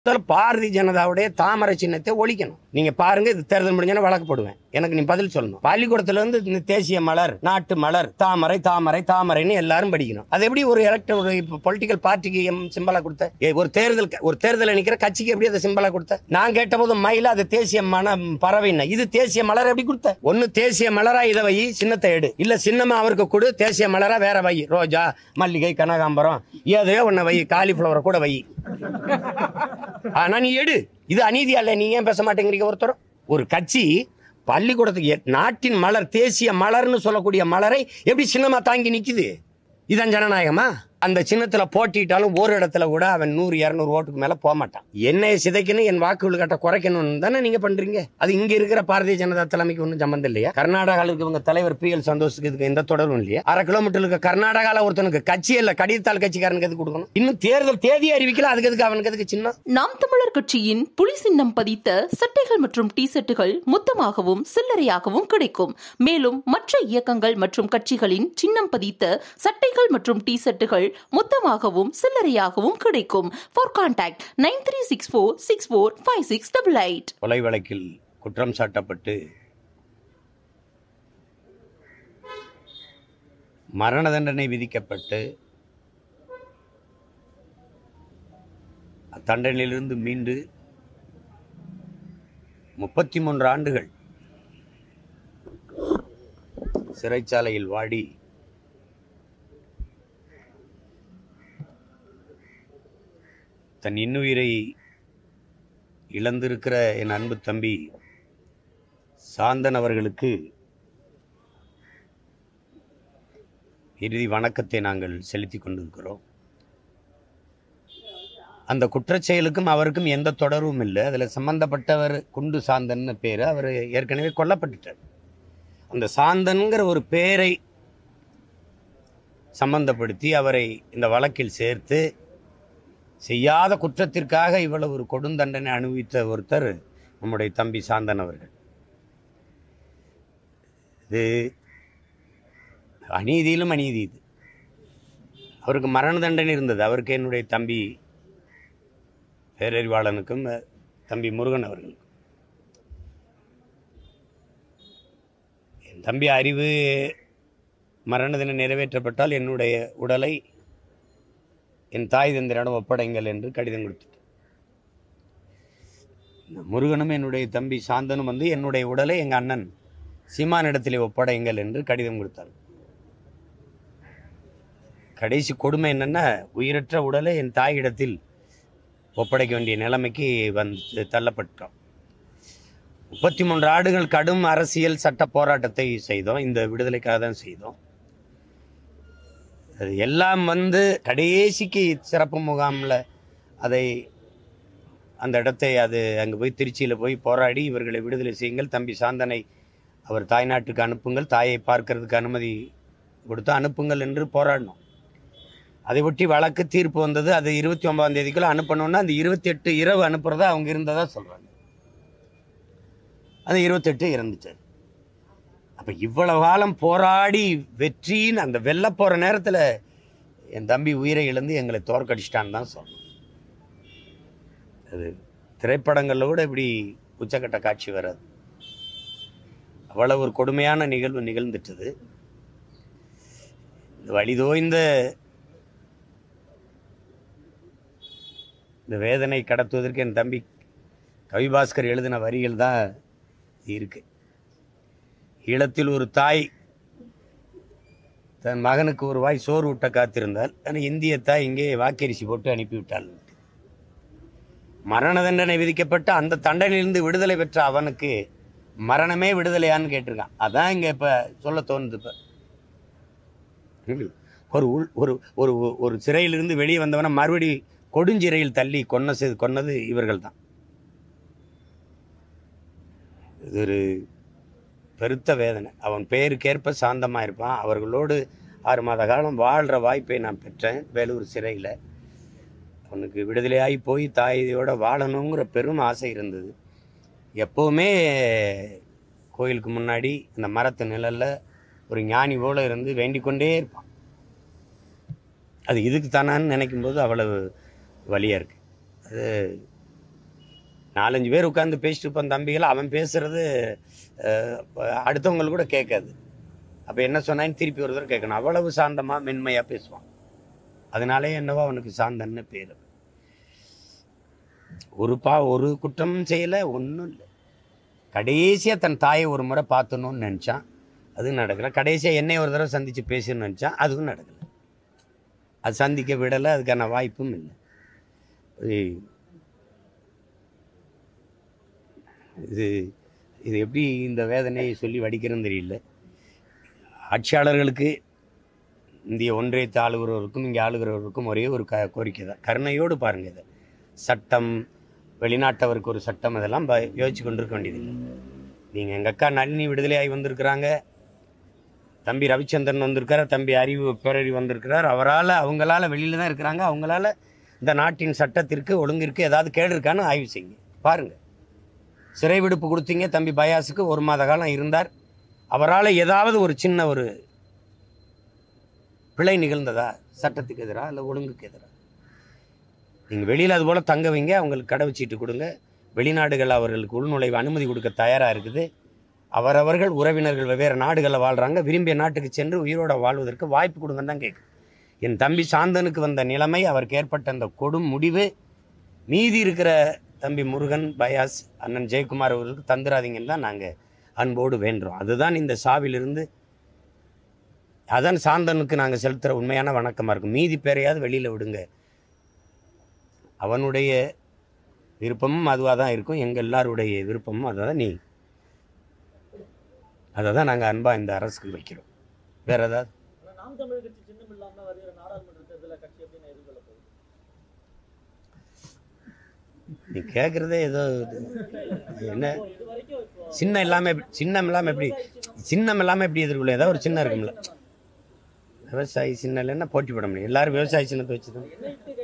பாரதிய ஜனதாவுடைய தாமரை சின்னத்தை ஒழிக்கணும். நீங்க பாருங்க, இது தேர்தல் முடிஞ்சா வழக்கு போடுவேன். எனக்கு நீ பதில் சொல்லணும். பள்ளிக்கூடத்துல இருந்து இந்த தேசிய மலர், நாட்டு மலர், தாமரை தாமரை தாமரைன்னு எல்லாரும் படிக்கணும். அது எப்படி ஒரு பொலிட்டிக்கல் பார்ட்டிக்கு சிம்பலா கொடுத்த? ஒரு தேர்தல் நிக்கிற கட்சிக்கு எப்படி அதை சிம்பலா கொடுத்த? நான் கேட்ட போது மயில அது தேசிய பறவைன்னா, இது தேசிய மலர் எப்படி கொடுத்த? ஒன்னு தேசிய மலரா இதை வை, சின்னத்தை எடு. இல்ல சின்னமா அவருக்கு கொடு, தேசிய மலரா வேற வை. ரோஜா, மல்லிகை, கனகாம்பரம் ஏதோ ஒன்ன வை, காலிஃபிளவரை கூட வை. ஆனா நீ எடு. இது அநீதியா இல்ல? நீங்க ஏன் பேச மாட்டேங்கிறீங்க? ஒருத்தர் ஒரு கட்சி பள்ளிக்கூடத்துக்கு நாட்டின் மலர், தேசிய மலர்னு சொல்லக்கூடிய மலரை எப்படி சின்னமா தாங்கி நிக்குது? இதான் ஜனநாயகமா? அந்த சின்னத்துல போட்டிட்டாலும் ஒரு இடத்துல கூட அவன் 100-200 ஓட்டுக்கு மேல போக மாட்டான். என்னைய சிதைக்கணும், என் வாக்குகள் கட்ட குறைக்கணும்னு தானே நீங்க பண்றீங்க. அது இங்க இருக்கிற பாரதிய ஜனதா தலைமைக்கு ஒன்றும் சம்பந்தம் இல்லையா? கர்நாடகாவில் இருக்கவங்க தலைவர் PL சந்தோஷுக்கு இதுக்கு எந்த தொடர்பும் இல்லையா? 1/2 கிலோமீட்டர் இருக்க கர்நாடகாவில் ஒருத்தனுக்கு கட்சி இல்ல, கடிதத்தால் கட்சிக்காரனுக்கு எதுக்கு கொடுக்கணும்? இன்னும் தேர்தல் தேதி அறிவிக்கல, அதுக்கு எதுக்கு அவனுக்கு எதுக்கு சின்னம்? நாம் தமிழர் கட்சியின் புலி சின்னம் பதித்த சட்டைகள் மற்றும் டி-ஷர்ட்டுகள் மொத்தமாகவும் சில்லறையாகவும் கிடைக்கும். மேலும் மற்ற இயக்கங்கள் மற்றும் கட்சிகளின் சின்னம் பதித்த சட்டைகள் மற்றும் டி-ஷர்ட்டுகள் மொத்தமாகவும் சில்லறையாகவும் கிடைக்கும். For contact 9364645688. கொலை வழக்கில் குற்றம் சாட்டப்பட்டு மரண தண்டனை விதிக்கப்பட்டு தண்டனையிலிருந்து மீண்டு 33 ஆண்டுகள் சிறைச்சாலையில் வாடி தன் இன்னுயிரை இழந்திருக்கிற என் அன்பு தம்பி சாந்தன் அவர்களுக்கு இறுதி வணக்கத்தை நாங்கள் செலுத்திக் கொண்டிருக்கிறோம். அந்த குற்றச்செயலுக்கும் அவருக்கும் எந்த தொடர்பும் இல்லை. அதில் சம்பந்தப்பட்டவர் குண்டு சாந்தன் பேர். அவர் ஏற்கனவே கொல்லப்பட்டுட்டார். அந்த சாந்தன்கிற ஒரு பேரை சம்பந்தப்படுத்தி அவரை இந்த வழக்கில் சேர்த்து செய்யாத குற்றத்திற்காக இவ்வளவு ஒரு கொடுந்தண்டனை அனுபவித்த ஒருத்தர் நம்முடைய தம்பி சாந்தன் அவர்கள். இது அநீதியிலும் அநீதி. இது அவருக்கு மரண தண்டனை இருந்தது. அவருக்கு என்னுடைய தம்பி பேரறிவாளனுக்கும் தம்பி முருகன் அவர்களுக்கும். என் தம்பி அறிவு மரண தினம் நிறைவேற்றப்பட்டால் என்னுடைய உடலை என் தாய் தந்தையிடம் ஒப்படைங்கள் என்று கடிதம் கொடுத்துட்டு, முருகனும் என்னுடைய தம்பி சாந்தனும் வந்து என்னுடைய உடலை எங்கள் அண்ணன் சீமானிடத்திலே ஒப்படைங்கள் என்று கடிதம் கொடுத்தார். கடைசி கொடுமை என்னன்னா, உயிரற்ற உடலை என் தாயிடத்தில் ஒப்படைக்க வேண்டிய நிலைமைக்கு வந்து தள்ளப்பட்டோம். 33 ஆண்டுகள் கடும் அரசியல் சட்ட போராட்டத்தை செய்தோம். இந்த விடுதலைக்காக தான் செய்தோம். அது எல்லாம் வந்து கடைசிக்கு சிறப்பு முகாமில் அந்த இடத்தை அங்கே போய் திருச்சியில் போய் போராடி இவர்களை விடுதலை செய்யுங்கள், தம்பி சாந்தனை அவர் தாய்நாட்டுக்கு அனுப்புங்கள், தாயை பார்க்கறதுக்கு அனுமதி கொடுத்து அனுப்புங்கள் என்று போராடினோம். அதை ஒட்டி வழக்கு தீர்ப்பு வந்தது. அது 29ஆம் தேதிக்குள்ள அனுப்பணும்னா அந்த 28 இரவு அனுப்புறதா அவங்க இருந்ததா சொல்கிறாங்க. அது 28 இறந்துச்சு. அப்போ இவ்வளவு காலம் போராடி வெற்றின்னு அந்த வெல்ல போகிற நேரத்தில் என் தம்பி உயிரை இழந்து எங்களை தோற்கடிச்சிட்டான்னு தான் சொல்லணும். அது திரைப்படங்களில் கூட இப்படி உச்சக்கட்ட காட்சி வராது. அவ்வளவு ஒரு கொடுமையான நிகழ்வு நிகழ்ந்துட்டது. இந்த வலிதோய்ந்த இந்த வேதனை கடத்துவதற்கு என் தம்பி கவிபாஸ்கர் எழுதின வரிகள் தான் இருக்கு. ஈழத்தில் ஒரு தாய் தன் மகனுக்கு ஒரு வாய் சோறு ஊட்ட காத்திருந்தால், ஆனால் இந்திய தாய் இங்கே வாக்கரிசி போட்டு அனுப்பிவிட்டாள். மரண தண்டனை விதிக்கப்பட்ட அந்த தண்டனையிலிருந்து விடுதலை பெற்ற அவனுக்கு மரணமே விடுதலையான்னு கேட்டிருக்கான். அதான் இங்கே இப்போ சொல்ல தோணுது. இப்போ ஒரு ஒரு ஒரு சிறையிலிருந்து வெளியே வந்தவனை மறுபடி கொடுஞ்சிறையில் தள்ளி கொன்னது இவர்கள் தான். இது ஒரு பெருத்த வேதனை. அவன் பெயருக்கேற்ப சாந்தமாக இருப்பான். அவர்களோடு 6 மாத காலம் வாழ்கிற வாய்ப்பை நான் பெற்றேன் வேலூர் சிறையில். அவனுக்கு விடுதலையாகி போய் தாயோட வாழணுங்கிற பெரும் ஆசை இருந்தது. எப்போவுமே கோயிலுக்கு முன்னாடி அந்த மரத்து நிழலில் ஒரு ஞானி போல இருந்து வேண்டிக் கொண்டே இருப்பான். அது இதுக்கு தானான்னு நினைக்கும்போது அவ்வளவு வலியாக இருக்குது. அது 4-5 பேர் உட்காந்து பேசிட்டு இருப்பான் தம்பிகள், அவன் பேசுறது அடுத்தவங்களுக்கு கூட கேட்காது. அப்போ என்ன சொன்னான்னு திருப்பி ஒரு தடவை கேட்கணும். அவ்வளவு சாந்தமாக மென்மையாக பேசுவான். அதனாலே என்னவோ அவனுக்கு சாந்தன்னு பேர். ஒரு குற்றமும் செய்யலை, ஒன்றும் இல்லை. கடைசியாக தன் தாயை ஒரு முறை பார்த்தணும்னு நினச்சான், அதுவும் நடக்கலை. கடைசியாக என்னை ஒரு தடவை சந்தித்து பேசணும்னு நினச்சான், அதுவும் நடக்கலை. அது சந்திக்க விடலை, அதுக்கான வாய்ப்பும் இல்லை. இது எப்படி இந்த வேதனையை சொல்லி வடிக்கிறதுன்னு தெரியல. ஆட்சியாளர்களுக்கு, இந்திய ஒன்றியத்தை ஆளுகிறவருக்கும் இங்கே ஆளுகிறவருக்கும் ஒரே ஒரு கோரிக்கை தான், கருணையோடு பாருங்கள். இதை சட்டம், வெளிநாட்டவருக்கு ஒரு சட்டம், அதெல்லாம் யோசிச்சு கொண்டு இருக்க வேண்டியதில்லை. நீங்கள் எங்கள் அக்கா நளினி விடுதலையாகி வந்திருக்கிறாங்க, தம்பி ரவிச்சந்திரன் வந்திருக்கார், தம்பி பேரறிவு வந்திருக்கிறார். அவங்களால வெளியில் தான் இருக்கிறாங்க. அவங்களால இந்த நாட்டின் சட்டத்திற்கு ஒழுங்கிற்கு ஏதாவது கேடு இருக்கான்னு ஆய்வு செய்யுங்க, பாருங்கள். சிறை விடுப்பு கொடுத்தீங்க தம்பி பயாஸுக்கு, 1 மாத காலம் இருந்தார். அவரால் ஏதாவது ஒரு சின்ன ஒரு பிழை நிகழ்ந்ததா சட்டத்துக்கு எதிராக இல்லை ஒழுங்குக்கு எதிராக? நீங்கள் வெளியில் அதுபோல் தங்க வைங்க, அவங்களுக்கு கடவுச்சீட்டு கொடுங்க. வெளிநாடுகள் அவர்களுக்கு உள்நுழைவு அனுமதி கொடுக்க தயாராக இருக்குது. அவரவர்கள் உறவினர்கள் வெவ்வேறு நாடுகளில் வாழ்கிறாங்க, விரும்பிய நாட்டுக்கு சென்று உயிரோட வாழ்வதற்கு வாய்ப்பு கொடுங்கன்னு தான் கேட்கும். என் தம்பி சாந்தனுக்கு வந்த நிலைமை, அவருக்கு ஏற்பட்ட அந்த கொடும் முடிவு, மீதி இருக்கிற தம்பி முருகன், பயாஸ், அண்ணன் ஜெயக்குமார் அவர்களுக்கு தந்துடாதீங்கன்னு தான் நாங்கள் அன்போடு வேண்டுறோம். அதுதான் இந்த சாவிலிருந்து, அதான் சாந்தனுக்கு நாங்கள் செலுத்துகிற உண்மையான வணக்கமாக இருக்கும். மீதி பேரையாவது வெளியில் விடுங்க. அவனுடைய விருப்பமும் அதுவாக தான் இருக்கும், எங்கள் எல்லாருடைய விருப்பமும் அதை தான் அதை தான் நாங்கள் அன்பாக இந்த அரசுக்கு வைக்கிறோம். வேறு ஏதாவது நீ கேட்குறதே ஏதோ என்ன சின்னம் இல்லாமல் எப்படி எதிர்கொள்ள ஏதாவது ஒரு சின்னம் இருக்கும்ல. விவசாயி சின்னம் இல்லைன்னா போட்டி போட முடியும். எல்லாரும் விவசாய சின்னத்தை வச்சு தான்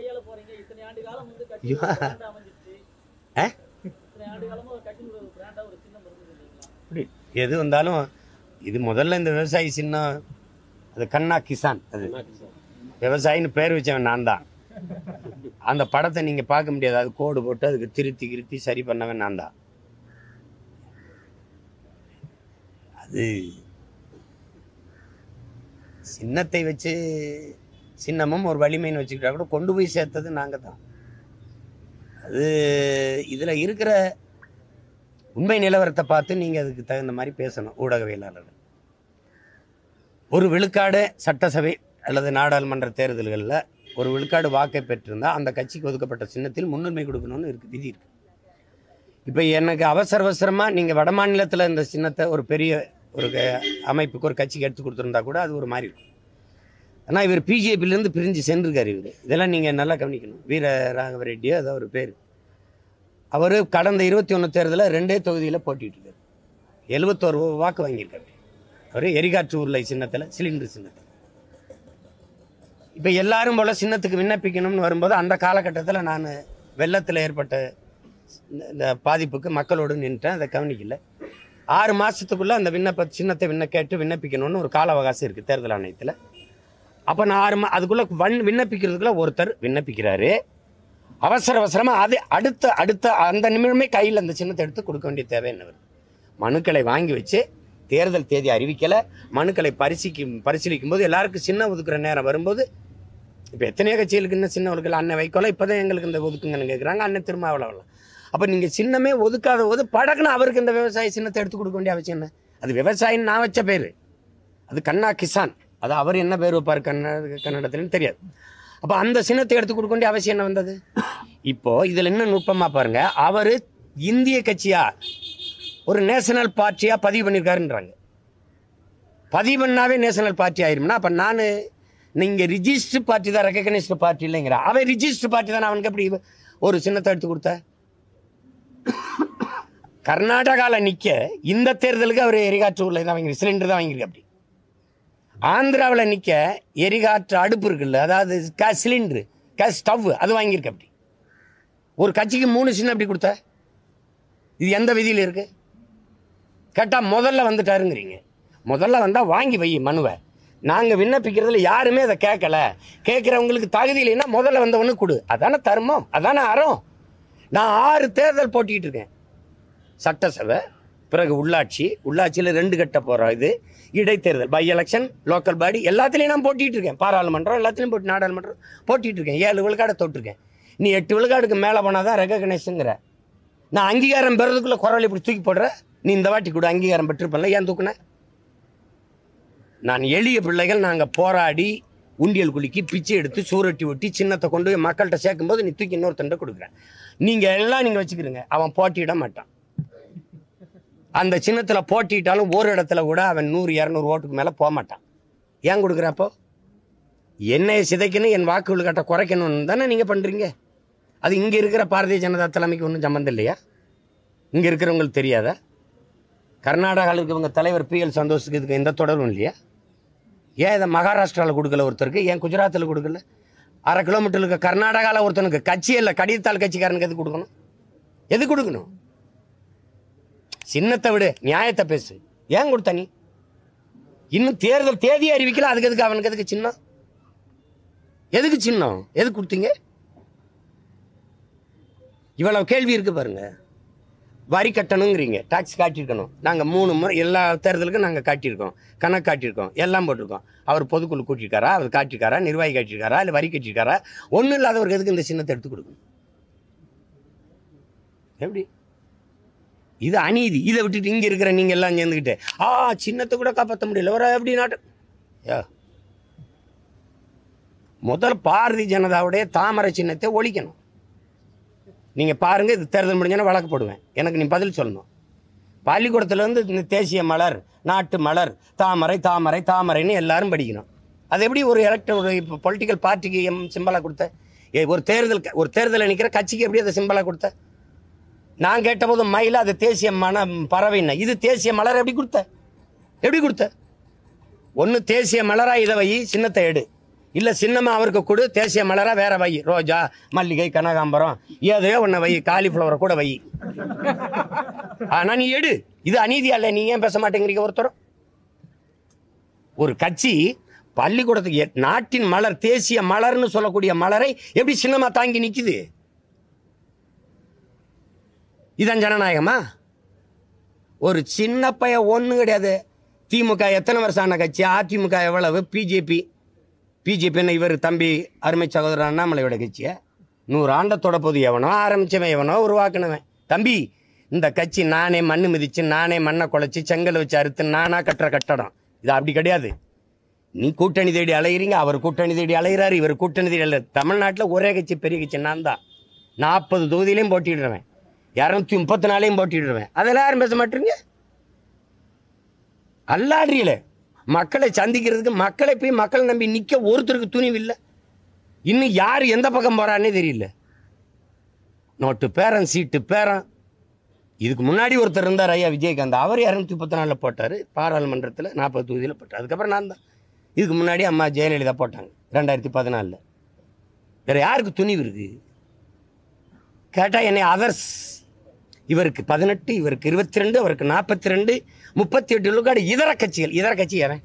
எது வந்தாலும் இது முதல்ல இந்த விவசாயி சின்னம், அது கண்ணா கிசான், அது விவசாயின்னு பேர் வச்சவன் நான் தான். அந்த படத்தை நீங்கள் பார்க்க முடியாது, அது கோடு போட்டு அதுக்கு திருத்தி சரி பண்ணவன் நான் தான். அது சின்னத்தை வச்சு, சின்னமும் ஒரு வலிமைன்னு வச்சுக்கிட்டா கூட கொண்டு போய் சேர்த்தது நாங்கள் தான். அது இதில் இருக்கிற உண்மை நிலவரத்தை பார்த்து நீங்கள் அதுக்கு தகுந்த மாதிரி பேசணும் ஊடகவியலாளர்கள். ஒரு விழுக்காடு சட்டசபை அல்லது நாடாளுமன்ற தேர்தல்களில் ஒரு விழுக்காடு வாக்கை பெற்றிருந்தால் அந்த கட்சிக்கு ஒதுக்கப்பட்ட சின்னத்தில் முன்னுரிமை கொடுக்கணும்னு இருக்குது, விதி இருக்குது. இப்போ எனக்கு அவசரமாக நீங்கள் வட மாநிலத்தில் இந்த சின்னத்தை ஒரு பெரிய ஒரு அமைப்புக்கு, ஒரு கட்சிக்கு எடுத்து கொடுத்துருந்தா கூட அது ஒரு மாதிரி இருக்கும். ஆனால் இவர் பிஜேபியிலேருந்து பிரிஞ்சு சென்றிருக்கார். இதெல்லாம் நீங்கள் நல்லா கவனிக்கணும். வீர ராகவ ரெட்டியோ அதான் ஒரு பேர். அவர் கடந்த 21 தேர்தலில் 2 தொகுதியில் போட்டிட்டு இருக்கார், 71 வாக்கு வாங்கியிருக்காரு. அவர் எரிகாற்று உருளை சின்னத்தில், சிலிண்டர் சின்னத்தில். இப்போ எல்லாரும் போல் சின்னத்துக்கு விண்ணப்பிக்கணும்னு வரும்போது அந்த காலகட்டத்தில் நான் வெள்ளத்தில் ஏற்பட்ட இந்த பாதிப்புக்கு மக்களோடு நின்றுட்டேன், அதை கவனிக்கல. 6 மாதத்துக்குள்ளே அந்த சின்னத்தை கேட்டு விண்ணப்பிக்கணும்னு ஒரு கால அவகாசம் இருக்குது தேர்தல் ஆணையத்தில். அப்போ நான் அதுக்குள்ளே விண்ணப்பிக்கிறதுக்குள்ளே ஒருத்தர் விண்ணப்பிக்கிறாரு. அவசரமாக அது அடுத்த அந்த நிமிடமே கையில் அந்த சின்னத்தை எடுத்து கொடுக்க வேண்டிய தேவை என்ன வருது? மனுக்களை வாங்கி வச்சு தேர்தல் தேதி அறிவிக்கலை, மனுக்களை பரிசீலிக்கும் போது எல்லாருக்கும் சின்ன ஒதுக்குற நேரம் வரும்போது, இப்போ எத்தனையோ கட்சிகளுக்கு இன்னும் சின்ன ஒதுக்கல. அண்ணன் வைக்கோல இப்போ தான் எங்களுக்கு இந்த ஒதுக்குங்கன்னு கேட்குறாங்க, அண்ணன் திருமாவளவன். அப்போ நீங்கள் சின்னமே ஒதுக்காத போது படக்குன்னு அவருக்கு இந்த விவசாய சின்னத்தை எடுத்து கொடுக்க வேண்டிய அவசியம் என்ன? அது விவசாயின்னு நான் வச்ச பேர், அது கண்ணா கிசான். அது அவர் என்ன பேர் வைப்பார் கன்னடத்துலன்னு தெரியாது. அப்போ அந்த சின்னத்தை எடுத்து கொடுக்க வேண்டிய அவசியம் என்ன வந்தது? இப்போது இதில் இன்னும் நுட்பமாக பாருங்கள். அவர் இந்திய கட்சியா ஒரு நேஷனல் பார்ட்டியாக பதிவு பண்ணியிருக்காருன்றாங்க. பதிவு பண்ணாவே நேஷனல் பார்ட்டி ஆயிரும்னா அப்போ நான் நீங்கள் ரிஜிஸ்டர் பார்ட்டி தான், ரெக்கக்னைஸ்டு பார்ட்டி இல்லைங்கிற. அவன் ரிஜிஸ்டர் பார்ட்டி தானே, அவனுக்கு எப்படி ஒரு சின்னத்தை எடுத்து கொடுத்த? கர்நாடகாவில் நிற்க இந்த தேர்தலுக்கு அவர் எரிகாற்று உள்ள தான் வாங்கி, சிலிண்டர் தான் வாங்கியிருக்கு. அப்படி ஆந்திராவில் நிற்க எரிகாற்று அடுப்பு இருக்குல்ல, அதாவது கேஸ் சிலிண்டரு, கேஸ் ஸ்டவ், அது வாங்கியிருக்கு. அப்படி ஒரு கட்சிக்கு 3 சின்னம் அப்படி கொடுத்த? இது எந்த விதியில் இருக்குது கேட்டால் முதல்ல வந்துட்டாருங்கிறீங்க. முதல்ல வந்தால் வாங்கி வை மனுவை. நாங்கள் விண்ணப்பிக்கிறதுல யாருமே அதை கேட்கல. கேட்குறவங்களுக்கு தகுதி இல்லைன்னா முதல்ல வந்தவொன்னு கொடு. அதானே தர்மம், அதானே அறம். நான் 6 தேர்தல் போட்டிட்டு இருக்கேன். சட்டசபை, பிறகு உள்ளாட்சியில் 2 கட்ட போகிறோம். இது இடைத்தேர்தல், பை எலெக்ஷன், லோக்கல் பாடி எல்லாத்துலேயும் நான் போட்டிட்டு இருக்கேன். பாராளுமன்றம் எல்லாத்துலேயும் போட்டு, நாடாளுமன்றம் போட்டிட்டு இருக்கேன். 7 விழுக்காடை தொட்டிருக்கேன். நீ 8 விழுக்காடுக்கு மேலே போனால் தான் ரெகக்னைஸுங்கிற. நான் அங்கீகாரம் பெறதுக்குள்ளே குரல் இப்படி தூக்கி போடுற. நீ இந்த வாட்டி கூட அங்கீகாரம் பெற்றிருப்பல, ஏன் தூக்குன? நான் எளிய பிள்ளைகள் நாங்கள் போராடி உண்டியல் குலுக்கி பிச்சை எடுத்து சூரட்டி ஒட்டி சின்னத்தை கொண்டு போய் மக்கள்கிட்ட சேர்க்கும்போது நீ தூக்கி இன்னொருத்தண்ட கொடுக்குறேன். நீங்கள் எல்லாம் நீங்கள் வச்சுக்கிறீங்க. அவன் போட்டியிட மாட்டான். அந்த சின்னத்தில் போட்டிட்டாலும் ஒரு இடத்துல கூட அவன் 100-200 ஓட்டுக்கு மேலே போக மாட்டான். ஏன் கொடுக்குறப்போ? என்னையை சிதைக்கணும், என் வாக்குகள் கட்ட குறைக்கணும்னு தானே நீங்கள் பண்ணுறீங்க. அது இங்கே இருக்கிற பாரதிய ஜனதா தலைமைக்கு ஒன்றும் சம்மந்தம் இல்லையா? இங்கே இருக்கிறவங்களுக்கு தெரியாதா? கர்நாடகாவில் இருக்கிறவங்க தலைவர் PL சந்தோஷுக்கு இதுக்கு எந்த தொடர்பும் இல்லையா? ஏன் இதை மகாராஷ்டிராவில் கொடுக்கல ஒருத்தருக்கு? ஏன் குஜராத்தில் கொடுக்கல? 1/2 கிலோமீட்டருக்கு கர்நாடகாவில் ஒருத்தனுக்கு கட்சி இல்லை, கடிதத்தாள் கட்சிக்காரனுக்கு எது கொடுக்கணும்? எது கொடுக்கணும்? சின்னத்தை விடு, நியாயத்தை பேசு. ஏன் கொடுத்த நீ? இன்னும் தேர்தல் தேதியை அறிவிக்கல, அதுக்கு எதுக்கு அவனுக்கு எதுக்கு சின்னம்? எதுக்கு சின்னம்? எது கொடுத்தீங்க? இவ்வளவு கேள்வி இருக்கு பாருங்க. வரி கட்டணுங்கிறீங்க, டாக்ஸ் காட்டியிருக்கணும். நாங்கள் 3 முறை எல்லா தேர்தலுக்கும் நாங்கள் காட்டியிருக்கோம், கணக்கு காட்டியிருக்கோம், எல்லாம் போட்டிருக்கோம். அவர் பொதுக்குழு கூட்டியிருக்காரா, அவர் காட்டியிருக்காரா, நிர்வாகி காட்டியிருக்காரா, இல்லை வரி கட்டியிருக்காரா? ஒன்றும் இல்லாதவருக்கு எதுக்கு இந்த சின்னத்தை எடுத்து கொடுக்கணும்? எப்படி? இது அநீதி. இதை விட்டுட்டு இங்கே இருக்கிற நீங்கள் எல்லாம் சேர்ந்துக்கிட்டு சின்னத்தை கூட காப்பாற்ற முடியல வர எப்படி நாட்டு. முதல் பாரதிய ஜனதாவுடைய தாமரை சின்னத்தை ஒழிக்கணும். நீங்கள் பாருங்கள், இது தேர்தல் முடிஞ்சோன்னா வழக்கு போடுவேன். எனக்கு நீ பதில் சொல்லணும். பள்ளிக்கூடத்துலேருந்து இந்த தேசிய மலர், நாட்டு மலர், தாமரை தாமரை தாமரைன்னு எல்லாரும் படிக்கணும். அது எப்படி ஒரு ஒரு இப்போ பொலிட்டிக்கல் பார்ட்டிக்கு சிம்பலாக கொடுத்த? ஒரு தேர்தலில் நிற்கிற கட்சிக்கு எப்படி அதை சிம்பலாக கொடுத்த? நான் கேட்டபோது மயில அது தேசிய பறவைன்னா, இது தேசிய மலர் எப்படி கொடுத்த? ஒன்று தேசிய மலராக இதை வை, சின்னத்தை எடு. இல்லை சின்னமா அவருக்கு கொடு, தேசிய மலரா வேற வை. ரோஜா, மல்லிகை, கனகாம்பரம் ஏதையோ ஒன்றை வை, காலிஃப்ளவரை கூட வை. ஆனால் நீ எடு. இது அநீதியா இல்லை? நீ ஏன் பேச மாட்டேங்கிறீங்க ஒருத்தரும்? ஒரு கட்சி பள்ளிக்கூடத்துக்கு நாட்டின் மலர், தேசிய மலர்னு சொல்லக்கூடிய மலரை எப்படி சின்னமா தாங்கி நிற்குது? இதான் ஜனநாயகமா? ஒரு சின்ன பையன் ஒன்றும் கிடையாது. திமுக எத்தனை வருஷம் ஆன கட்சி? அதிமுக எவ்வளவு? பிஜேபின்னு இவர் தம்பி அருமை சகோதரர் அண்ணாமலையோட கட்சியை 100 ஆண்டத்தோட போது எவனோ ஆரம்பிச்சவன், எவனோ உருவாக்குனவன். தம்பி, இந்த கட்சி நானே மண்ணு மிதிச்சு, நானே மண்ணை குலைச்சி, செங்கல் வச்சு அறுத்து நானா கட்டுற கட்டடம். இது அப்படி கிடையாது. நீ கூட்டணி தேடி அலைகிறீங்க, அவர் கூட்டணி தேடி அலைகிறாரு, இவர் கூட்டணி தேடி அலை. தமிழ்நாட்டில் ஒரே கட்சி, பெரிய கட்சி நான் தான். 40 தொகுதியிலையும் போட்டிடுறேன், 234 போட்டிடுறேன். அதெல்லாம் யாரும் பேச மாட்டீங்க. அல்லாடுறீல மக்களை சந்திக்கிறதுக்கு, மக்களை போய் மக்களை நம்பி நிற்க ஒருத்தருக்கு துணிவு இல்லை. இன்னும் யார் எந்த பக்கம் போறான்னே தெரியல. நோட்டு பேரன், சீட்டு பேரன். இதுக்கு முன்னாடி ஒருத்தர் இருந்தார், ஐயா விஜயகாந்த். அவர் 234 போட்டார், பாராளுமன்றத்தில் 40 தொகுதியில் போட்டார். அதுக்கப்புறம் நான் தான். இதுக்கு முன்னாடி அம்மா ஜெயலலிதா போட்டாங்க 2014. வேற யாருக்கு துணிவு இருக்கு கேட்டால் என்னை அதர்ஸ். இவருக்கு 18, இவருக்கு 22, அவருக்கு 42, 38 விழுக்காடு இதர கட்சிகள். இதர கட்சி யாரன்?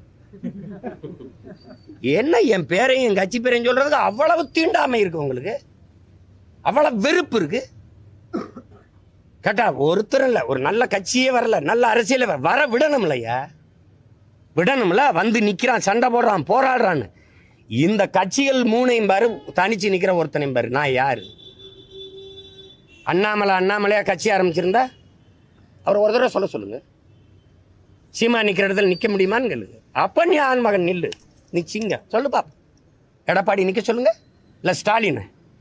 என்ன என் பேரையும் என் கட்சி பேரையும் சொல்றதுக்கு அவ்வளவு தீண்டாமை இருக்கு உங்களுக்கு? அவ்வளவு வெறுப்பு இருக்கு கேட்டா? ஒருத்தரும் இல்லை, ஒரு நல்ல கட்சியே வரல, நல்ல அரசியல் வர விடணும்லையா? விடணும்ல. வந்து நிக்கிறான், சண்டை போடுறான், போராடுறான்னு. இந்த கட்சிகள் 3ஐயும் பாரு, தனிச்சு நிக்கிற ஒருத்தனையும் பாரு. நான் யாரு? அண்ணாமலையா கட்சி ஆரம்பிச்சிருந்தா அவர் ஒரு தடவை சொல்லுங்க. சீமா நிற்கிற இடத்துல நிற்க முடியுமான்னு கேளுங்க. அப்ப நீ ஆண் மகன் நில்லு, நிச்சிங்க சொல்லு பாப்பா. எடப்பாடி நிற்க சொல்லுங்க, இல்லை ஸ்டாலின்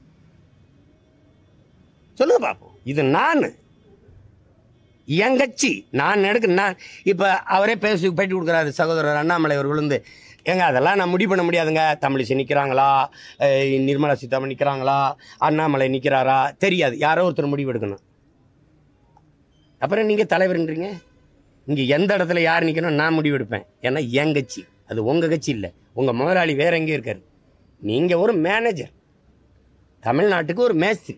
சொல்லுங்க பாப்போம். இது நான் என் கட்சி, நான் இப்போ அவரே பேசி பேட்டி கொடுக்குறாரு சகோதரர் அண்ணாமலை அவர் விழுந்து. ஏங்க அதெல்லாம் நான் முடிவு பண்ண முடியாதுங்க. தமிழிசை நிற்கிறாங்களா, நிர்மலா சீதாராமன் நிற்கிறாங்களா, அண்ணாமலை நிற்கிறாரா தெரியாது. யாரோ ஒருத்தர் முடிவு எடுக்கணும். அப்புறம் நீங்கள் தலைவர்ன்றீங்க. இங்கே எந்த இடத்துல யார் நிற்கணும் நான் முடிவு எடுப்பேன். ஏன்னா என் கட்சி, அது உங்கள் கட்சி இல்லை. உங்கள் முதலாளி வேற எங்கேயும் இருக்காரு. நீங்கள் ஒரு மேனேஜர், தமிழ்நாட்டுக்கு ஒரு மேஸ்திரி.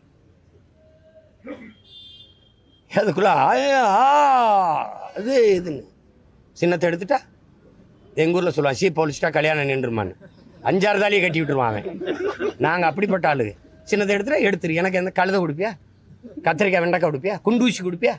அதுக்குள்ள அது இதுன்னு சின்னத்தை எடுத்துட்டா எங்கள் ஊரில் சொல்லுவான், சீ போலிச்சிட்டா கல்யாணம் நின்றுமான்னு. 5-6 தாலியை கட்டி விட்டுருவான் அவன். நாங்கள் அப்படிப்பட்ட ஆளு. சின்னத்தை எடுத்துட்டா எடுத்துரு, எனக்கு எந்த கழுதை கொடுப்பியா? கத்திரிக்காய் வெண்டைக்காய் கொடுப்பியா? குண்டூசி கொடுப்பியா?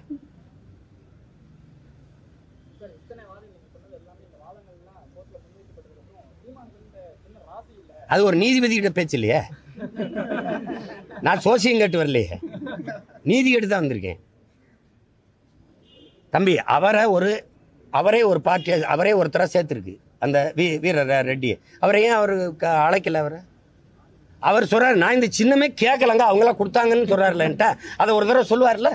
அது ஒரு நீதிபதிகிட்ட பேச்சு இல்லையே. நான் சோசியம் கேட்டு வரலையே, நீதி கேட்டு தான் வந்திருக்கேன் தம்பி. அவரே ஒரு பார்ட்டி, அவரே ஒருத்தராக சேர்த்துருக்கு அந்த வீரர் ரெட்டி. அவரை ஏன் அவர் அழைக்கல? அவர் சொல்றாரு, நான் இந்த சின்னமே கேட்கலங்க, அவங்களாம் கொடுத்தாங்கன்னு சொல்றாருலன்ட்டா அதை ஒரு தடவை சொல்லுவார்ல.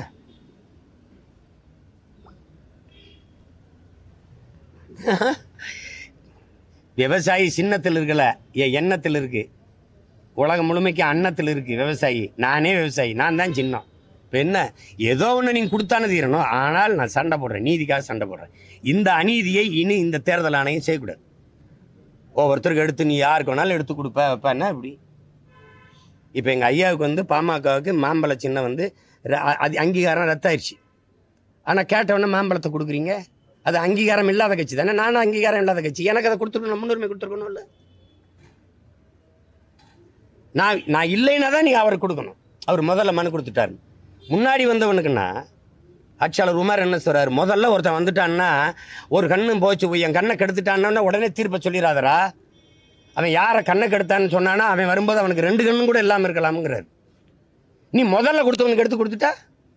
விவசாயி சின்னத்தில் இருக்கல, என் எண்ணத்தில் இருக்கு. உலகம் முழுமைக்கு அன்னத்தில் இருக்கு விவசாயி. நானே விவசாயி, நான் தான் சின்னம். இப்போ என்ன, ஏதோ ஒன்று நீங்கள் கொடுத்தானே தீரணும். ஆனால் நான் சண்டை போடுறேன், நீதிக்காக சண்டை போடுறேன். இந்த அநீதியை இனி இந்த தேர்தல் ஆணையம் செய்யக்கூடாது. ஒவ்வொருத்தருக்கு எடுத்து நீ யாருக்கு வேணாலும் எடுத்து கொடுப்ப வைப்பேன்னா இப்படி. இப்போ எங்கள் ஐயாவுக்கு வந்து பாமகவுக்கு மாம்பழ சின்னம் வந்து அது அங்கீகாரம் ரத்தாயிருச்சு. ஆனால் கேட்டவொடனே மாம்பழத்தை கொடுக்குறீங்க. அது அங்கீகாரம் இல்லாத கட்சி தானே. நானும் அங்கீகாரம் இல்லாத கட்சி, எனக்கு அதை கொடுத்துருக்கணும், முன்னுரிமை கொடுத்துருக்கணும். இல்லை நான் இல்லைன்னா தான் நீங்கள் அவருக்கு கொடுக்கணும். அவர் முதல்ல மனு கொடுத்துட்டாரு. முன்னாடி வந்தவனுக்குன்னா ஆட்சியாளர் உமார் என்ன சொல்றாரு, முதல்ல ஒருத்தன் வந்துட்டான்னா ஒரு கண்ணும் போச்சு, என் கண்ணை கெடுத்துட்டான்னா உடனே தீர்ப்பை சொல்லிடாதரா. அவன் யாரை கண்ணை கெடுத்தான்னு சொன்னானா அவன் வரும்போது அவனுக்கு 2 கண்ணும் கூட இல்லாமல் இருக்கலாம்ங்கிறார். நீ முதல்ல கொடுத்தவனுக்கு எடுத்து கொடுத்துட்டா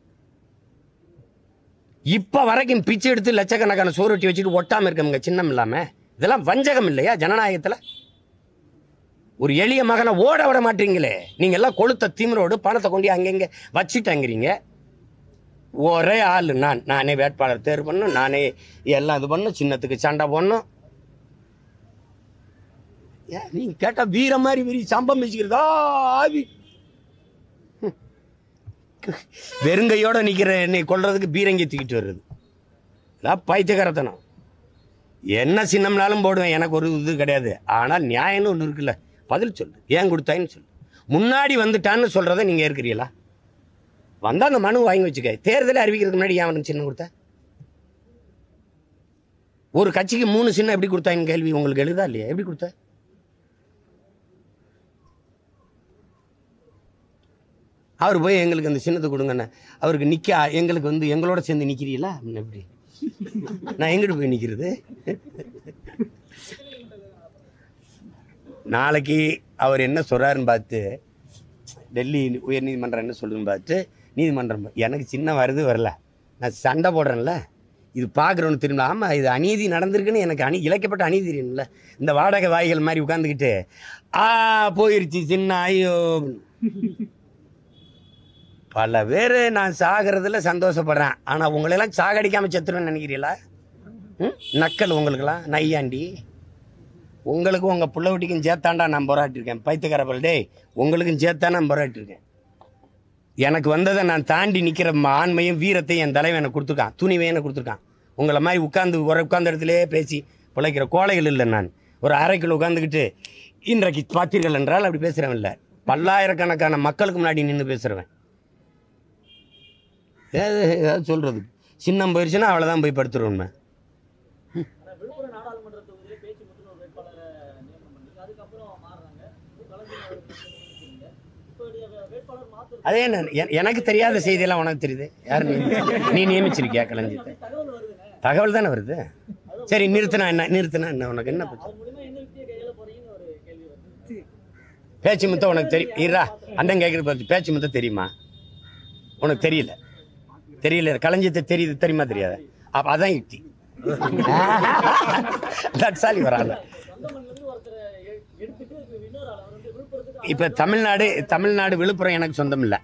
இப்போ வரைக்கும் பிச்சை எடுத்து லட்சக்கணக்கான சோறுட்டி வச்சுட்டு ஒட்டாமல் இருக்கவங்க சின்னம் இல்லாமல், இதெல்லாம் வஞ்சகம் இல்லையா ஜனநாயகத்தில்? ஒரு எளிய மகனை ஓட விட மாட்டீங்களே. நீங்கள் எல்லாம் கொளுத்த திமிரோடு பணத்தை கொண்டு அங்கங்கே வச்சுட்டாங்கிறீங்க. ஒரே ஆள் நானே வேட்பாளர் தேர்வு பண்ணணும், நானே எல்லாம் இது பண்ணணும், சின்னத்துக்கு சண்டை போடணும். ஏன் நீங்கள் கேட்டால் வீர மாதிரி வீரி சம்பம் வச்சுக்கிறதா? வெறுங்கையோட நிற்கிற என்னை கொள்றதுக்கு பீரங்கி தூக்கிட்டு வருது. இதான் பைத்தியக்காரத்தனம். என்ன சின்னம்னாலும் போடுவேன், எனக்கு ஒரு இது கிடையாது. ஆனால் நியாயம்னு ஒன்று இருக்குல்ல, பதில் சொல்லு, ஏன் கொடுத்தாயின்னு சொல்லு. முன்னாடி வந்துட்டான்னு சொல்கிறத நீங்கள் இருக்கிறீங்களா? வந்தால் அந்த மனு வாங்கி வச்சுக்க. தேர்தலை அறிவிக்கிறதுக்கு முன்னாடி ஏன் அவனுக்கு சின்னம் கொடுத்த? ஒரு கட்சிக்கு 3 சின்னம் எப்படி கொடுத்தாயின்னு கேள்வி உங்களுக்கு எழுதா இல்லையா? எப்படி கொடுத்த? அவர் போய் எங்களுக்கு அந்த சின்னத்தை கொடுங்கண்ணே, அவருக்கு நிற்க எங்களுக்கு வந்து எங்களோட சேர்ந்து நிற்கிறீங்களா? எப்படி நான் எங்கிட்டு போய் நிற்கிறது? நாளைக்கு அவர் என்ன சொல்கிறாருன்னு பார்த்து, டெல்லி உயர் நீதிமன்றம் என்ன சொல்லுன்னு பார்த்து, நீதிமன்றம் எனக்கு சின்ன வருது வரல, நான் சண்டை போடுறேன்ல, இது பார்க்குறோன்னு திரும்ப, ஆமாம் இது அநீதி நடந்திருக்குன்னு எனக்கு இழைக்கப்பட்ட அநீதி தெரியும்ல. இந்த வாடகை வாய்கள் மாதிரி உட்காந்துக்கிட்டு போயிருச்சு சின்ன, ஐயோ. பல பேர் நான் சாகிறதுல சந்தோஷப்படுறேன், ஆனால் உங்களெல்லாம் சாகடிக்காமல் செத்துருன்னு நினைக்கிறீங்களா? நக்கல் உங்களுக்கெல்லாம் நையாண்டி. உங்களுக்கும் உங்கள் பிள்ளை வீட்டுக்கும் சேர்த்தாண்டா நான் போராட்டிருக்கேன். பைத்தியக்காரப்பல் டே, உங்களுக்கும் சேர்த்தான் நான் போராட்டிருக்கேன். எனக்கு வந்ததை நான் தாண்டி நிற்கிற ஆண்மையும் வீரத்தையும் என் தலைவன் எனக்கு கொடுத்துருக்கான், துணிவை எனக்கு கொடுத்துருக்கான். உங்களை மாதிரி உட்கார்ந்த இடத்துலே பேசி பிழைக்கிற கோழைகள் இல்லை. நான் ஒரு அறைக்குள்ள உட்காந்துக்கிட்டு இன்றைக்கு பார்த்தீர்கள் என்றால் அப்படி பேசுகிறவன் இல்லை. பல்லாயிரக்கணக்கான மக்களுக்கு முன்னாடி நின்று பேசுகிறவன். ஏதாவது சொல்கிறது சின்னம் போயிடுச்சுன்னா அவ்வளோதான் போய் படுத்துருவோம். அதே எனக்கு தெரியாத செய்தியெல்லாம் உனக்கு தெரியுது. யார் நீ நியமிச்சிருக்கியா கலைஞர்? தகவல் தானே வருது. சரி நிறுத்தினா என்ன உனக்கு என்ன பேச்சு முத்த உனக்கு தெரியும்? இரா அண்ணன் கேட்குற பார்த்து பேச்சு முத்த தெரியுமா உனக்கு? தெரியல கலைஞத்தை தெரியுது தெரியுமா? தெரியாது. அப்போ அதான் யுக்தி. தட்சாலி வரால. இப்போ தமிழ்நாடு விழுப்புரம் எனக்கு சொந்தம் இல்லை.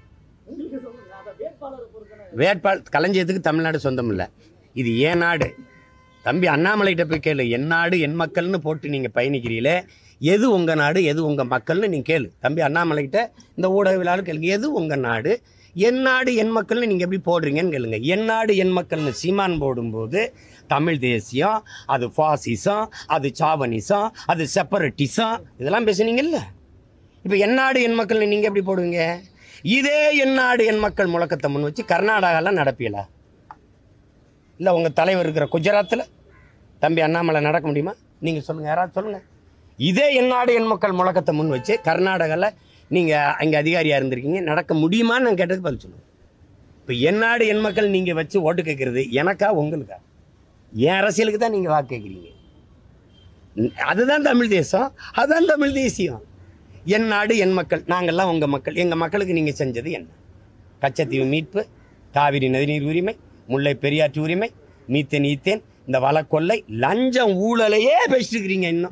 வேட்பாளர் களஞ்சியத்துக்கு தமிழ்நாடு சொந்தம் இல்லை. இது ஏன் நாடு தம்பி? அண்ணாமலைகிட்ட போய் கேளு. என் நாடு என் மக்கள்னு போட்டு நீங்கள் பயணிக்கிறீங்களே, எது உங்கள் நாடு எது உங்கள் மக்கள்னு நீங்கள் கேளு தம்பி. அண்ணாமலைகிட்ட இந்த ஊடகவியலாளர் கேளுங்க, எது உங்கள் நாடு என் நாடு என் மக்கள்னு நீங்கள் எப்படி போடுறீங்கன்னு கேளுங்க. என் நாடு என் மக்கள்னு சீமான் போடும்போது தமிழ் தேசியம், அது ஃபாசிசம், அது சாவனிசம், அது செப்பரட்டிசம், இதெல்லாம் பேசுனீங்கல்ல. இப்போ என் நாடு என் மக்கள்னு நீங்கள் எப்படி போடுவீங்க? இதே என் நாடு என் மக்கள் முழக்கத்தை முன் வச்சு கர்நாடகாலாம் நடப்பீங்களா? இல்லை உங்கள் தலைவர் இருக்கிற குஜராத்தில் தம்பி அண்ணாமலை நடக்க முடியுமா? நீங்கள் சொல்லுங்கள், யாராவது சொல்லுங்கள். இதே என் நாடு என் மக்கள் முழக்கத்தை முன் வச்சு கர்நாடகாவில் நீங்கள் அங்கே அதிகாரியாக இருந்திருக்கீங்க, நடக்க முடியுமான்னு நான் கேட்டதுக்கு பதில் சொல்லுங்கள். இப்போ என் நாடு என் மக்கள் நீங்கள் வச்சு ஓட்டு கேட்கறது எனக்கா உங்களுக்கா? என் அரசியலுக்கு தான் நீங்கள் வாக்கு கேட்குறீங்க. அதுதான் தமிழ் தேசம், அதுதான் தமிழ் தேசியம். என் நாடு என் மக்கள், நாங்கள்லாம் உங்கள் மக்கள். எங்கள் மக்களுக்கு நீங்கள் செஞ்சது என்ன? கச்சத்தீவு மீட்பு, காவிரி நதிநீர் உரிமை, முல்லை பெரியாற்று உரிமை, மீத்தேன் ஈத்தேன், இந்த வளக்கொள்ளை, லஞ்சம், ஊழலையே பேசிட்டு இருக்கிறீங்க. இன்னும்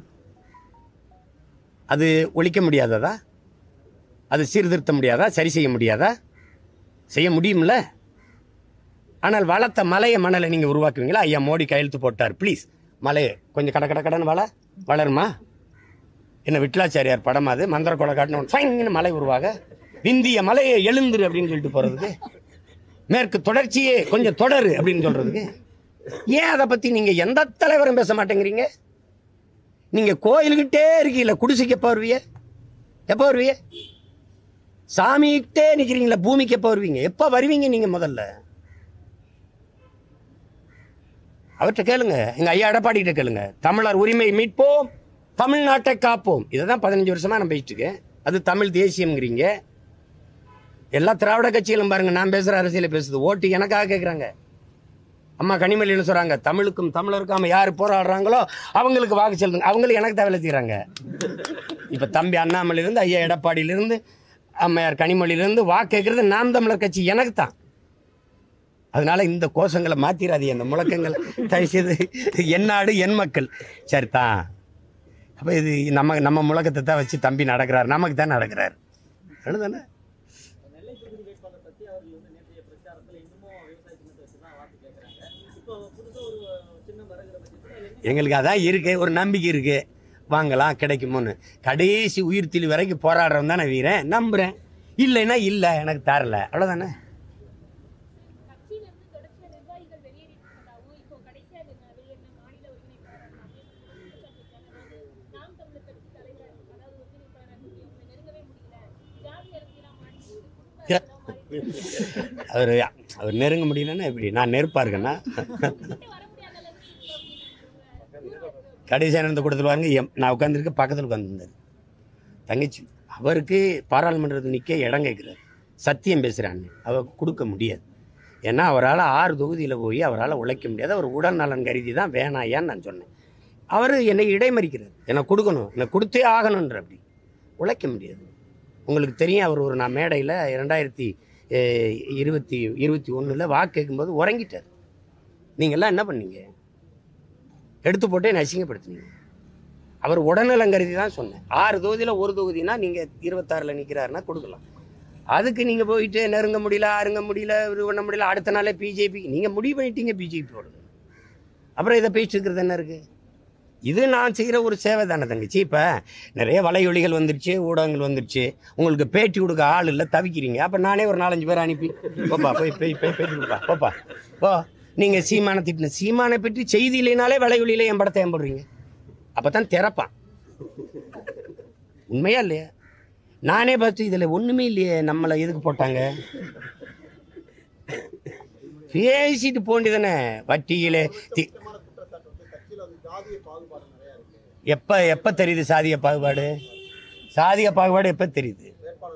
அது ஒழிக்க முடியாததா? அது சீர்திருத்த முடியாதா? சரி செய்ய முடியாதா? செய்ய முடியும்ல. ஆனால் வளர்த்த மலையை மணலை நீங்கள் உருவாக்குவீங்களா? ஐயா மோடி கையெழுத்து போட்டார், ப்ளீஸ் மலையை கொஞ்சம் கடன் வளருமா? என்ன விட்லாச்சாரியார் படம் அது? மந்திர கொலை காட்டின மலை உருவாக, இந்திய மலையை எழுந்துரு அப்படின்னு சொல்லிட்டு போகிறதுக்கு, மேற்கு தொடர்ச்சியே கொஞ்சம் தொடரு அப்படின்னு சொல்கிறதுக்கு. ஏன் அதை பற்றி நீங்கள் எந்த தலைவரும் பேச மாட்டேங்கிறீங்க? நீங்கள் கோயிலுக்கிட்டே இருக்கீங்கள, குடிசைக்கு எப்போ வருவீங்க? சாமிக்கிட்டே நிற்கிறீங்களா, பூமிக்கு எப்போ வருவீங்க? எப்போ வருவீங்க நீங்கள்? முதல்ல அவர்கிட்ட கேளுங்க, எங்கள் ஐயா எடப்பாடிக்கிட்ட கேளுங்க. தமிழர் உரிமை மீட்போம், தமிழ்நாட்டை காப்போம். இதை தான் 15 வருஷமாக நான் பேசிட்டு இருக்கேன். அது தமிழ் தேசியம்ங்கிறீங்க. எல்லா திராவிட கட்சிகளும் பாருங்க, நான் பேசுகிற அரசியலை பேசுது, ஓட்டு எனக்காக கேட்குறாங்க. அம்மா கனிமொழி என்ன சொல்கிறாங்க? தமிழுக்கும் தமிழருக்கும் யார் போராடுறாங்களோ அவங்களுக்கு வாக்கு செலுத்துங்க. அவங்களும் எனக்கு தவிர்த்துறாங்க. இப்போ தம்பி அண்ணாமலையிலேருந்து, ஐயா எடப்பாடியிலேருந்து, அம்மையார் கனிமொழியிலேருந்து வாக்கு கேட்குறது நாம் தமிழர் கட்சி எனக்கு தான். அதனால இந்த கோஷங்களை மாற்றிடாதீங்க, அந்த முழக்கங்களை தயவுசெய்து. என் நாடு என் மக்கள், சரிதான். அப்போ இது நம்ம முழக்கத்தை தான் வச்சு தம்பி நடக்கிறார், நமக்கு தான் நடக்கிறார். அதுதானே எங்களுக்கு அதான் இருக்கு, ஒரு நம்பிக்கை இருக்கு, வாங்கலாம் கிடைக்குமோன்னு. கடைசி உயிர் திலி வரைக்கும் போராடுறவன் தானே வீரன், நம்புறேன். இல்லைன்னா இல்லை, எனக்கு தரல, அவ்வளோதானே. அவர் நெருங்க முடியலன்னா எப்படி? நான் நெருப்பா இருக்கேன்னா? கடைசியாக நடந்த கூட்டத்தில் பாருங்க, நான் உட்காந்துருக்க பக்கத்தில் உட்காந்துருந்தார் தங்கச்சி. அவருக்கு பாராளுமன்றத்தில் நிற்க இடம் கேட்குறாரு, சத்தியம் பேசுகிறான்னு. அவர் கொடுக்க முடியாது. ஏன்னா அவரால் 6 தொகுதியில் போய் அவரால் உழைக்க முடியாது. அவர் உடல் நலன் கருதி தான் வேணாயான்னு நான் சொன்னேன். அவர் என்னை இடைமறிக்கிறார், என்னை கொடுக்கணும், என்னை கொடுத்தே ஆகணுன்ற. அப்படி உழைக்க முடியாது. உங்களுக்கு தெரியும், அவர் நான் மேடையில் 2021 வாக்கு கேட்கும்போது உறங்கிட்டார். நீங்கள்லாம் என்ன பண்ணீங்க? எடுத்து போட்டே என்னை அசிங்கப்படுத்தினீங்க. அவர் உடல்நலம் கருதி தான் சொன்னேன். 6 தொகுதியில் 1 தொகுதினா நீங்கள் 26ல் நிற்கிறாருன்னா கொடுக்கலாம். அதுக்கு நீங்கள் போயிட்டு நெருங்க முடியல, அருங்க முடியல, இது பண்ண முடியல, அடுத்த நாளே பிஜேபி நீங்கள் முடிவு பண்ணிட்டீங்க பிஜேபி போடுறது. அப்புறம் இதை பேசிட்டு இருக்கிறது என்ன இருக்குது? இது நான் செய்கிற ஒரு சேவை தானே தங்கச்சி. இப்போ நிறைய வலையொலிகள் வந்துருச்சு, ஊடகங்கள் வந்துருச்சு, உங்களுக்கு பேட்டி கொடுக்க ஆள் இல்லை, தவிக்கிறீங்க. அப்போ நானே ஒரு 4-5 பேர் அனுப்பி, போப்பா போய் பேட்டி கொடுப்பா, போப்பா போ. நீங்கள் சீமானை திட்டின, சீமானை பற்றி செய்தி இல்லைனாலே வலையொலியில் என் படத்தை ஏன்படுறீங்க. அப்போ தான் திறப்பான். உண்மையா இல்லையா? நானே பார்த்து இதில் ஒன்றுமே இல்லையே, நம்மளை எதுக்கு போட்டாங்க? பேசிட்டு போண்டிதானே. வட்டியிலே எப்போ தெரியுது சாதிய பாகுபாடு? சாதிய பாகுபாடு எப்போ தெரியுது?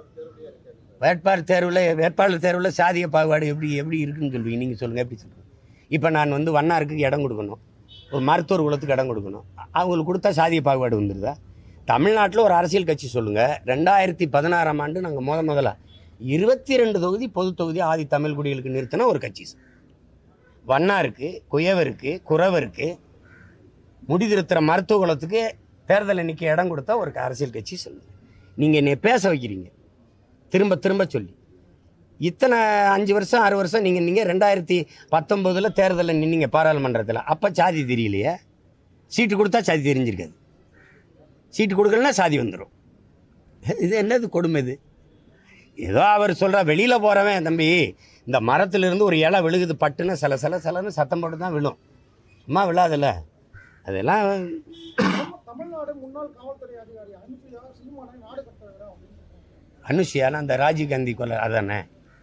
வேட்பாளர் தேர்வில் சாதிய பாகுபாடு எப்படி இருக்குன்னு சொல்லுவீங்க? நீங்கள் சொல்லுங்கள், எப்படி சொல்லுங்கள்? இப்போ நான் வண்ணாருக்கு இடம் கொடுக்கணும், ஒரு மருத்துவர் குலத்துக்கு இடம் கொடுக்கணும், அவங்களுக்கு கொடுத்தா சாதிய பாகுபாடு வந்துடுதா? தமிழ்நாட்டில் ஒரு அரசியல் கட்சி சொல்லுங்கள். 2016ஆம் ஆண்டு நாங்கள் முதல்ல 22 தொகுதி பொது தொகுதி ஆதி தமிழ் குடிகளுக்கு நிறுத்தின ஒரு கட்சி. வண்ணாருக்கு, குயவருக்கு, குறவருக்கு, முடிதிருத்துற மருத்துவ குலத்துக்கு தேர்தல் எண்ணிக்கை இடம் கொடுத்தா ஒரு அரசியல் கட்சி சொல்லுங்க. நீங்கள் என்னை பேச வைக்கிறீங்க திரும்ப திரும்ப சொல்லி. இத்தனை 5 வருஷம் 6 வருஷம் நீங்கள் 2019 தேர்தலில் நின்னீங்க பாராளுமன்றத்தில். அப்போ சாதி தெரியலையே. சீட்டு கொடுத்தா சாதி தெரிஞ்சிருக்காது, சீட்டு கொடுக்கலன்னா சாதி வந்துடும். இது என்னது கொடுமை? இது ஏதோ அவர் சொல்கிற வெளியில் போகிறவன், தம்பி இந்த மரத்துலேருந்து ஒரு இலை விழுகுது, பட்டுன்னு சிலன்னு சத்தம் போட்டு தான் விழும், அம்மா விழாதில்ல. அதெல்லாம் தமிழ்நாடு முன்னாள் காவல்துறை அதிகாரி சீமானை நாடு கடத்துறாங்க. அனுஷியானா அந்த ராஜீவ்காந்தி கொலை அதானே?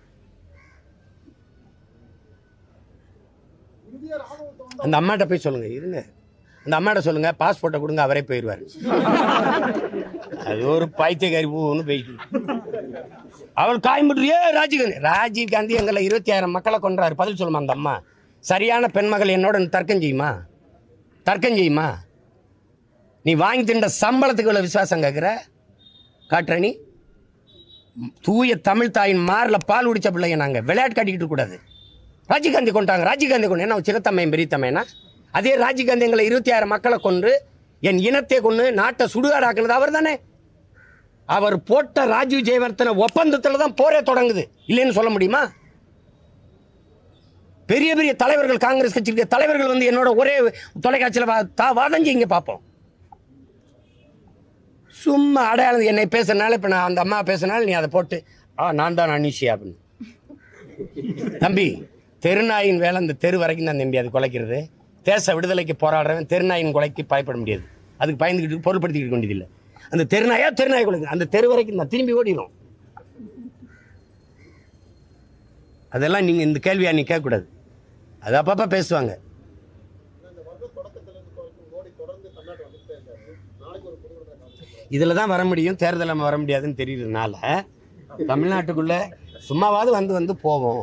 அந்த அம்மாட்ட போய் சொல்லுங்க, இருங்க, அந்த அம்மாட்ட சொல்லுங்க, பாஸ்போர்ட்டை கொடுங்க, அவரே போயிடுவார். அது ஒரு பைத்தியக்காரி பூ ஒன்று போயிட்டு. அவள் காயம்புற்றியே ராஜீவ் காந்தி எங்களை 26,000 மக்களை கொன்றாரு. பதில் சொல்லுமா அந்த அம்மா? சரியான பெண்மகள் என்னோட தர்க்கம் செய்யுமா? நீ வாங்கி தின்ற சம்பளத்துக்கு இவ்வளவு விசுவாசம் கேட்குற? காட்டுற நீ தூய தமிழ் தாயின் மாரில் பால் குடிச்ச பிள்ளைங்க. நாங்கள் விளையாட்டு காட்டிக்கிட்டு கூடாது. ராஜீவ்காந்தி கொண்டு என்ன சின்னத்தம்மையும் பெரியத்தம்மைனா? அதே ராஜீவ்காந்தி எங்களை 26,000 மக்களை கொன்று என் இனத்தை கொண்டு நாட்டை சுடுகாடாக்குனது அவர் தானே. அவர் போட்ட ராஜீவ் ஜெயவர்தன ஒப்பந்தத்தில் தான் போரே தொடங்குது. இல்லைன்னு சொல்ல முடியுமா? பெரிய பெரிய தலைவர்கள், காங்கிரஸ் கட்சிக்கு தலைவர்கள் வந்து என்னோட ஒரே தொலைக்காட்சியில் வாதம் செய்யுங்க பார்ப்போம். சும்மா அடையாளம் என்னை பேசுறதுனால, இப்போ நான் அந்த அம்மா பேசுனால நீ அதை போட்டு நான் தான் அனிஷியா அப்படின்னு. தம்பி, தெருநாயின் வேலை அந்த தெரு வரைக்கும் தான் தம்பி அது குலைக்கிறது. தேச விடுதலைக்கு போராடுறவன் தெருநாயின் கொலைக்கு பயப்பட முடியாது. அதுக்கு பயந்துக்கிட்டு பொருள்படுத்திக்கிட்டு வேண்டியதில்லை. அந்த தெருநாய் குலைக்கு அந்த தெரு வரைக்கும் தான் திரும்பி ஓடிடும். அதெல்லாம் நீங்கள் இந்த கேள்வியா நீ கேட்கக்கூடாது. அது அப்பப்போ பேசுவாங்க. இதில் தான் வர முடியும், தேர்தலில் வர முடியாதுன்னு தெரியுறதுனால தமிழ்நாட்டுக்குள்ளே சும்மாவாவது வந்து போவோம்.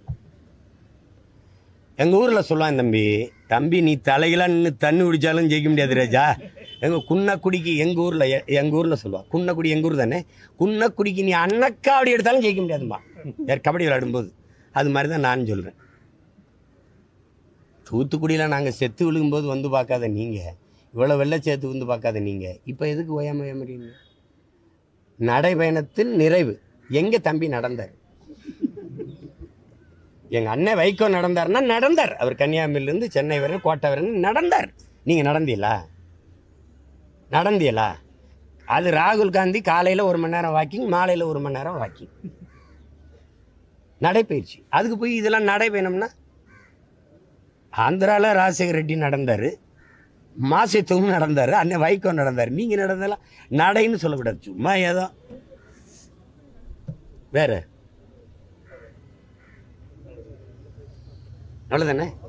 எங்கள் ஊரில் சொல்லுவான், தம்பி நீ தலையெல்லாம் நின்று தண்ணி குடித்தாலும் ஜெயிக்க முடியாது ராஜா. குன்னக்குடிக்கு எங்கள் ஊரில் சொல்லுவாள், குன்னக்குடி எங்கள் ஊர் தானே, குன்னக்குடிக்கு நீ அன்னக்காவடி எடுத்தாலும் ஜெயிக்க முடியாதுமா யார் கபடி விளையாடும்போது. அது மாதிரி தான் நான் சொல்கிறேன். தூத்துக்குடியில் நாங்கள் செத்து விழுகும்போது வந்து பார்க்காத நீங்கள், இவ்வளோ வெள்ளச்சேத்து வந்து பார்க்காத நீங்கள், இப்போ எதுக்கு ஓயாமறீங்க? நடைபயணத்தின் நிறைவு எங்கே தம்பி நடந்தார்? எங்கள் அண்ணன் வைகோ நடந்தார்னா நடந்தார். அவர் கன்னியாகுமரியிலேருந்து சென்னை வரை கோட்டை வரை நடந்தார். நீங்கள் நடந்தீங்களா? அது ராகுல் காந்தி காலையில் 1 மணி நேரம் வாக்கிங், மாலையில் 1 மணி நேரம் வாக்கிங், நடைப்பயிற்சி. அதுக்கு போய் இதெல்லாம் நடைபயணம்னா? ஆந்திராவில் ராஜசேகர் ரெட்டி நடந்தார், மாசத்துவும் நடந்தார், அண்ணன் வைகோ நடந்தார். நீங்கள் நடந்தெல்லாம் நடைன்னு சொல்லக்கூடாது, சும்மா ஏதோ வேறு. அவ்வளோதானே.